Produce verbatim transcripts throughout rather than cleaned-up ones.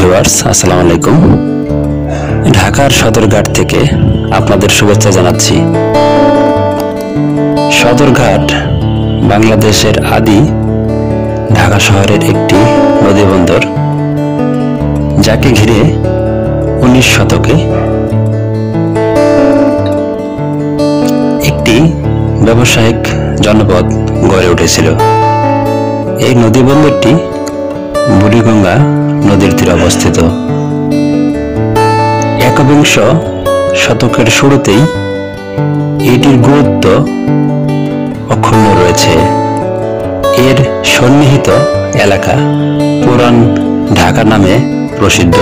Viewers আসসালামু আলাইকুম। ঢাকার সদরঘাট থেকে আপনাদের শুভেচ্ছা জানাচ্ছি। সদরঘাট বাংলাদেশের আদি ঢাকা শহরের একটি নদীবন্দর, যাকে ঘিরে উনিশ শতকে একটি ব্যবসায়িক জনপদ গড়ে উঠেছিল। এই নদীবন্দরটি বুড়িগঙ্গা নদীর তীরে অবস্থিত। একবিংশ শতকের শুরুতেই এটির গুরুত্ব অক্ষুণ্ণ রয়েছে। এর সন্নিহিত এলাকা পুরান ঢাকা নামে প্রসিদ্ধ।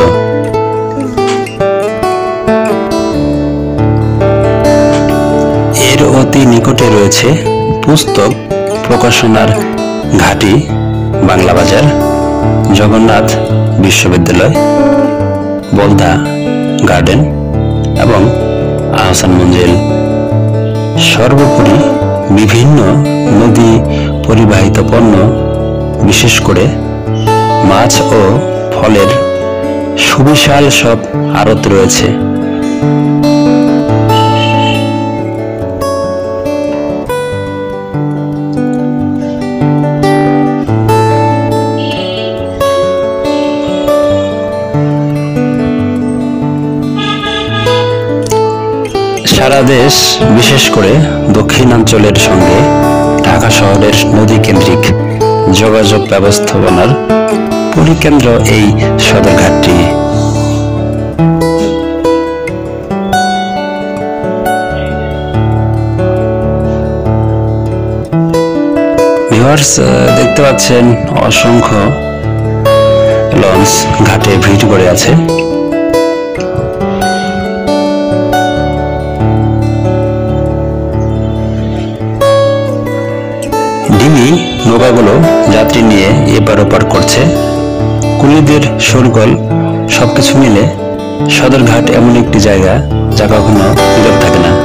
এর অতি নিকটে রয়েছে পুস্তক প্রকাশনার ঘাঁটি বাংলা বাজার, জগন্নাথ বিশ্ববিদ্যালয়, বলদা গার্ডেন এবং আহসান মঞ্জিল। সর্বোপরি বিভিন্ন নদী পরিবাহিত পণ্য, বিশেষ করে মাছ ও ফলের সুবিশাল সব আড়ত রয়েছে। সারা দেশ, বিশেষ করে দক্ষিণাঞ্চলের সঙ্গে ঢাকা শহরের নদী কেন্দ্রিক যোগাযোগ ব্যবস্থাপনার পরিকেন্দ্র এই সদরঘাটটি। ভিউয়ার্স, দেখতে পাচ্ছেন অসংখ্য লঞ্চ ঘাটে ভিড় করে আছে। ডিঙি নৌকাগুলো যাত্রী নিয়ে এপার ওপার করছে। কুলিদের শোরগোল সবকিছু মিলে সদরঘাট এমন একটি জায়গা যা কখনো নীরব থাকে না।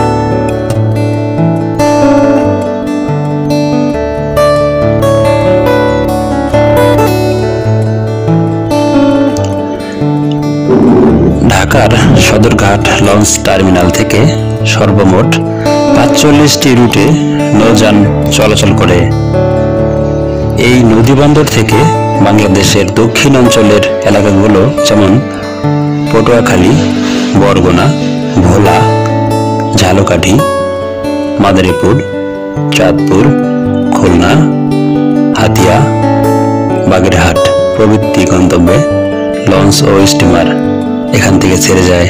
ঢাকার সদরঘাট লঞ্চ টার্মিনাল থেকে সর্বমোট পাঁচচল্লিশটি রুটে নৌযান চলাচল করে। এই নদীবন্দর থেকে বাংলাদেশের দক্ষিণ অঞ্চলের এলাকাগুলো যেমন পটুয়াখালী, বরগুনা, ভোলা, ঝালকাঠি, মাদারীপুর, চাঁদপুর, খুলনা, হাতিয়া, বাগেরহাট প্রভৃতি গন্তব্যে লঞ্চ ও স্টিমার এখান থেকে ছেড়ে যায়।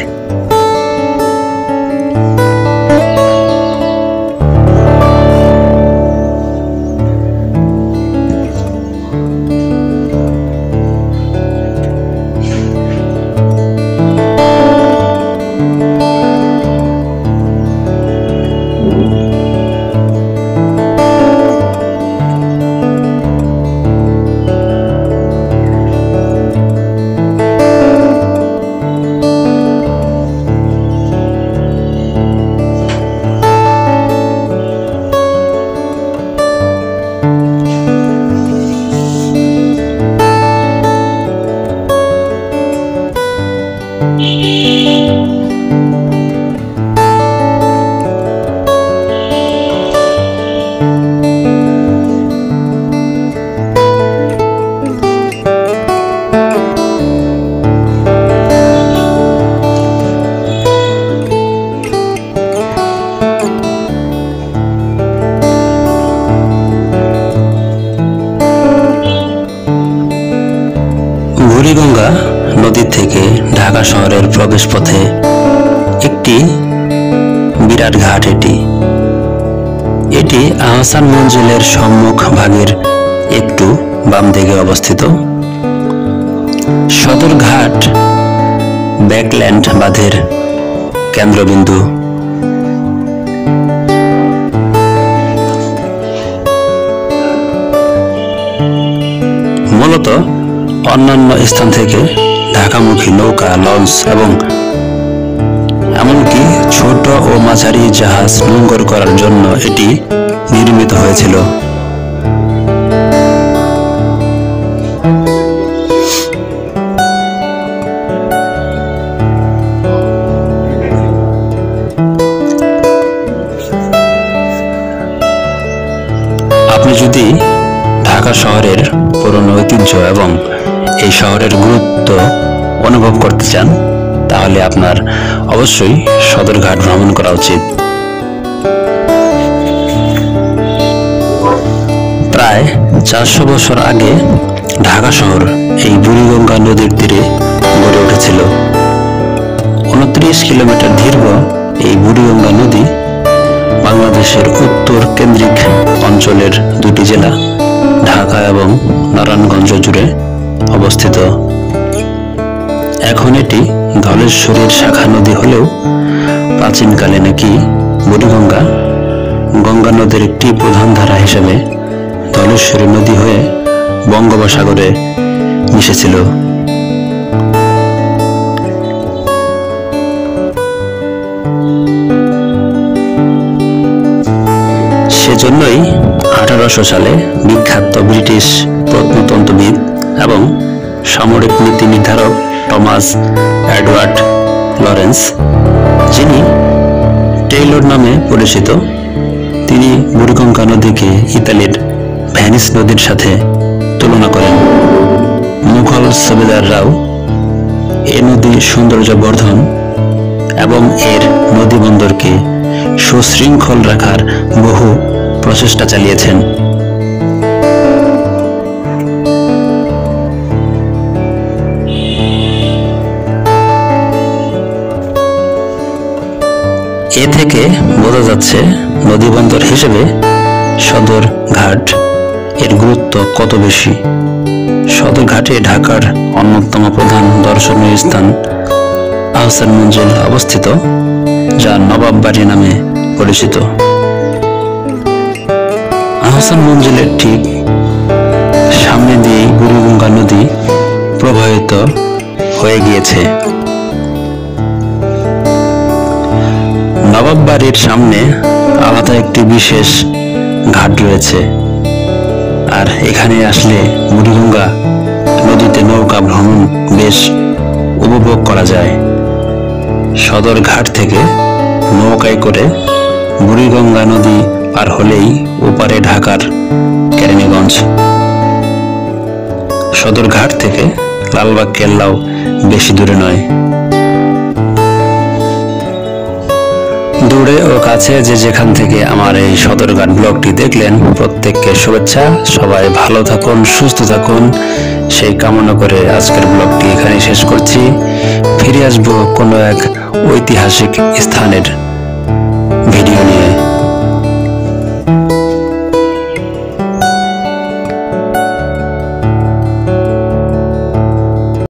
বুড়িগঙ্গা নদী থেকে ঢাকা শহরের প্রবেশ পথে একটি বিরাট ঘাট। এটি এটি আহসান মঞ্জিলের সম্মুখ ভাগের একটু বাম দিকে অবস্থিত। সদরঘাট ব্যাকল্যান্ড বাঁধের কেন্দ্রবিন্দু। মূলত অন্যান্য স্থান থেকে ঢাকামুখী নৌকা, লঞ্চ এবং এমনকি ছোট ও মাঝারি জাহাজ নোঙ্গর করার জন্য এটি নির্মিত হয়েছিল। যদি ঢাকা শহরের পুরনো ঐতিহ্য এবং এই শহরের গুরুত্ব অনুভব করতে চান তাহলে আপনার অবশ্যই সদরঘাট ভ্রমণ করা উচিত। প্রায় চারশো বছর আগে ঢাকা শহর এই বুড়িগঙ্গা নদীর তীরে গড়ে উঠেছিল। উনত্রিশ কিলোমিটার দীর্ঘ এই বুড়িগঙ্গা নদী বাংলাদেশের উত্তর কেন্দ্রিক অঞ্চলের দুটি জেলা ঢাকা এবং নারায়ণগঞ্জ জুড়ে অবস্থিত। এখন এটি ধলেশ্বরীর শাখা নদী হলেও প্রাচীনকালে নাকি বুড়িগঙ্গা গঙ্গা নদীর একটি প্রধান ধারা হিসেবে ধলেশ্বরী নদী হয়ে বঙ্গোপসাগরে মিশেছিল। সেজন্যই আঠারোশো সালে বিখ্যাত ব্রিটিশ প্রত্নতত্ত্ববিদ এবং সামরিক নীতি নির্ধারক টমাস এডওয়ার্ড লরেন্স, যিনি টেইলর নামে পরিচিত, তিনি বুড়িগঙ্গা নদীকে ইতালির ভেনিস নদীর সাথে তুলনা করেন। মুঘল সুবেদাররাও এ নদীর সৌন্দর্য বর্ধন এবং এর নদী বন্দরকে সুশৃঙ্খল রাখার বহু প্রচেষ্টা চালিয়েছেন। এ থেকে বোঝা যাচ্ছে নদীবন্দর হিসেবে সদরঘাট এর গুরুত্ব কত বেশি। সদরঘাটে ঢাকার অন্যতম প্রধান দর্শনীয় স্থান আহসান মঞ্জিল অবস্থিত, যা নবাব বাড়ি নামে পরিচিত। আহসান মঞ্জিলের ঠিক সামনে দিয়ে বুড়িগঙ্গা নদী প্রবাহিত হয়ে গিয়েছে। নবাব বাড়ির সামনে আলাদা একটি বিশেষ ঘাট রয়েছে, আর এখানে আসলে বুড়িগঙ্গা নদীতে নৌকা ভ্রমণ বেশ উপভোগ করা যায়। সদরঘাট থেকে নৌকায় করে বুড়িগঙ্গা নদী পার হলেই ওপারে ঢাকার কেরানীগঞ্জ। সদরঘাট থেকে লালবাগ কেল্লাও বেশি দূরে নয়। দূরে ও কাছে যে যেখান থেকে আমার এই সদরঘাট ব্লগটি দেখলেন, প্রত্যেককে শুভেচ্ছা। সবাই ভালো থাকুন, সুস্থ থাকুন, সেই কামনা করে আজকের ব্লগটি এখানে শেষ করছি। ফিরে আসবো কোনো এক ঐতিহাসিক স্থানের ভিডিও নিয়ে।